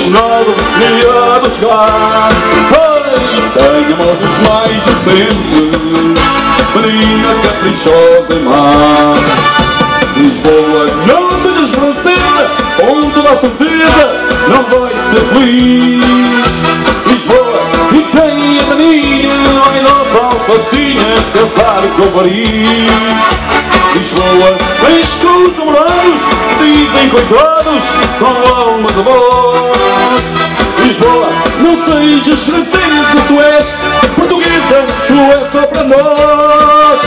apaixonado e a buscar. Ai, tenho amores mais decentes, menina caprichosa e má. Lisboa, não sejas francesa, com toda a certeza não vai ser feliz. Lisboa, e quem é maninha, vai nossa alfacinha pensar que eu varia. Lisboa, vens com os namorados, dizem coitados, com alma de voz. Lisboa, não sejas francesa, tu és portuguesa, tu és só para nós.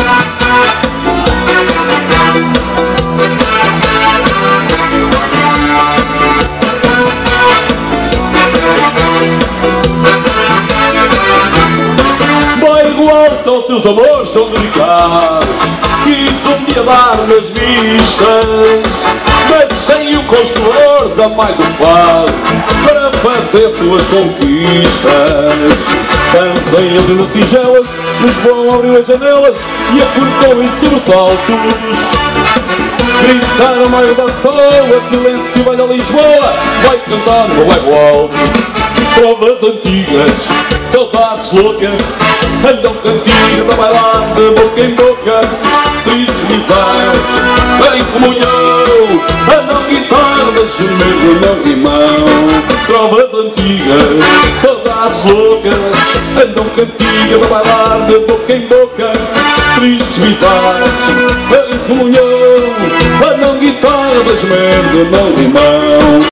Bairro Alto, os seus amores são delicados, quis um dia dar nas vistas, mas sem o construtor a mais um fado para fazer suas conquistas. Dancem entre nas tigelas, Lisboa abriu as janelas e acordou em sobressaltos. Gritaram no meio da toa, silêncio vai a Lisboa, vai cantar no bairro alto. Provas antigas, saudades loucas, andam cantigas a bailar de boca em boca. Tristes em comunhão, andam guitarras, gemer de mão em mão. Provas antigas, saudades loucas, andam cantigas a bailar de boca em boca. Tristes em comunhão, andam guitarras, gemer de mão em mão.